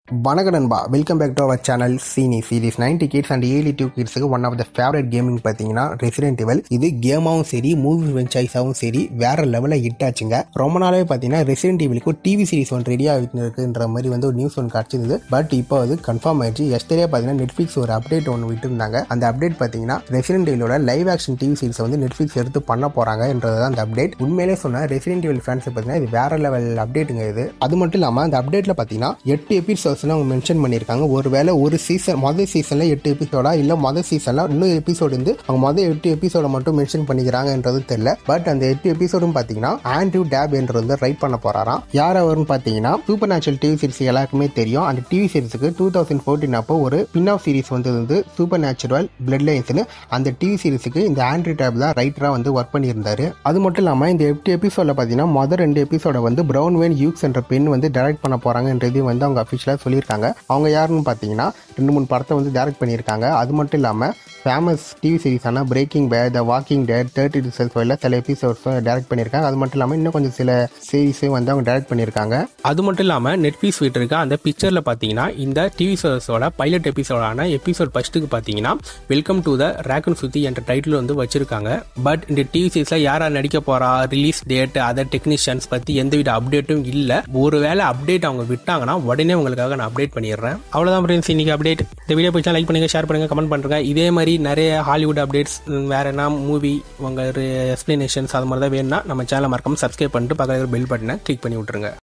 வணக்கம் நண்பா, welcome back to our channel சீனி சீரிஸ். 90 கிட்ஸ் அண்ட் 82 கிட்ஸுக்கு one of the favourite gaming பார்த்தீங்கன்னா ரெசிடென்ட் இவல். இது கேமாவும் சரி, மூவி வெஞ்சைஸாகவும் சரி வேற லெவலில் ஹிட் ஆச்சுங்க. ரொம்ப நாளாவே பார்த்தீங்கன்னா ரெசிடென்ட் இவலுக்கு டீவி சீரிஸ் ஒன்று ரெடியாக இருக்குன்ற மாதிரி ஒரு நியூஸ் ஒன்று கிடச்சிருந்தது. பட் இப்போ அது கன்ஃபார்ம் ஆயிடுச்சு. எஸ்டர்டே பார்த்தீங்கன்னா நெட்ஃப்ளிக்ஸ் ஒரு அப்டேட் ஒன்று விட்டுருந்தாங்க. அந்த அப்டேட் பார்த்தீங்கன்னா ரெசிடென்ட் இவலோட live action TV series Netflix எடுத்து பண்ண போறாங்கன்றது தான் அந்த அப்டேட். உண்மையிலே சொன்ன ரெசிடென்ட் இவல் ஃபேன்ஸ் பார்த்தீங்கன்னா இது வேற லெவல் அப்டேட்டுங்க இது. அது மட்டும் இல்லாமல் அந்த அப்டேட்ல பார்த்தீங்கன்னா 8 எபிசோட்ஸ் அவங்க மென்ஷன் பண்ணியிருக்காங்க. ஒருவேளை ஒரு சீசன் முதல் சீசன்ல 8 எபிசோடா இல்ல முதல் சீசன்ல இன்னும் எபிசோடு இருந்து அவங்க முதல் 8 எபிசோட மட்டும் மென்ஷன் பண்ணிக்கிறாங்கன்றது தெரியல. பட் அந்த 8 எபிசோடும் பாத்தீங்கன்னா ஆண்ட்ரூ டேப் என்றது ரைட் பண்ண போறாராம். யார் அவர்னு பாத்தீங்கன்னா சூப்பர் நேச்சுரல் டிவி சீரிஸ் எல்லாருக்குமே தெரியும். அந்த டிவி சீரிஸுக்கு 2014 அப்போ ஒரு ஸ்பின் ஆஃப் சீரிஸ் வந்து சூப்பர் நேச்சுரல் பிளட் லைன்ஸ்னு அந்த டிவி சீரிஸுக்கு இந்த ஆண்ட்ரூ டேப் தான் ரைட்டரா ஒர்க் பண்ணியிருந்தாரு. அது மட்டும் இல்லாம இந்த 8 எபிசோட்ல பாத்தீங்கன்னா முதல் 2 எபிசோட பிரவுன் வேன் யூக்ஸ் என்ற பெண் டைரக்ட் பண்ண போறாங்கன்றதையும் அவங்க அபிஷியலா சொல்லியிருக்காங்க. அவங்க யாருன்னு பார்த்தீங்கன்னா 2-3 படத்தை டைரக்ட் பண்ணியிருக்காங்க. அது மட்டும் இல்லாமல் ஃபேமஸ் டிவி சீரிஸான Breaking Bad, the Walking Dead, 30 Reasons Whyல சில எபிசோட்ஸ் டைரக்ட் பண்ணியிருக்காங்க. அது மட்டும் இல்லாமல் இன்னும் கொஞ்சம் சில சீரிஸையும் அவங்க டைரக்ட் பண்ணியிருக்காங்க. அது மட்டும் இல்லாமல் நெட்ஃப்ளிக்ஸ் விட்டுருக்க அந்த பிக்சரில் பார்த்தீங்கன்னா இந்த டிவி சீரிஸோட பைலட் எபிசோடான எபிசோட் ஃபர்ஸ்ட்டுக்கு பார்த்தீங்கன்னா வெல்கம் டு த ராக்கன் சுத்தி என்ற டைட்டில் வச்சிருக்காங்க. பட் இந்த டிவி சீரிஸில் யார் நடிக்க போறா, ரிலீஸ் டேட், அதர் டெக்னீஷியன்ஸ் பற்றி எந்தவித அப்டேட்டும் இல்லை. ஒருவேளை அப்டேட் அவங்க விட்டாங்கன்னா உடனே உங்களுக்காக நான் அப்டேட் பண்ணிடுறேன். அவ்வளோதான் ஃப்ரெண்ட்ஸ், இன்னைக்கு அப்டேட். இந்த வீடியோ பிடிச்சா லைக் பண்ணுங்க, ஷேர் பண்ணுங்க, கமெண்ட் பண்ணுங்க. இதே மாதிரி நிறைய ஹாலிவுட் அப்டேட்ஸ், வேற என்ன மூவி உங்க எக்ஸ்பிளனேஷன்ஸ் அது மாதிரி தான் வேணும்னா நம்ம சேனலை மறக்காம சப்ஸ்கிரைப் பண்ணிட்டு பக்கத்துல பெல் பட்டனை கிளிக் பண்ணி விட்டுருங்க.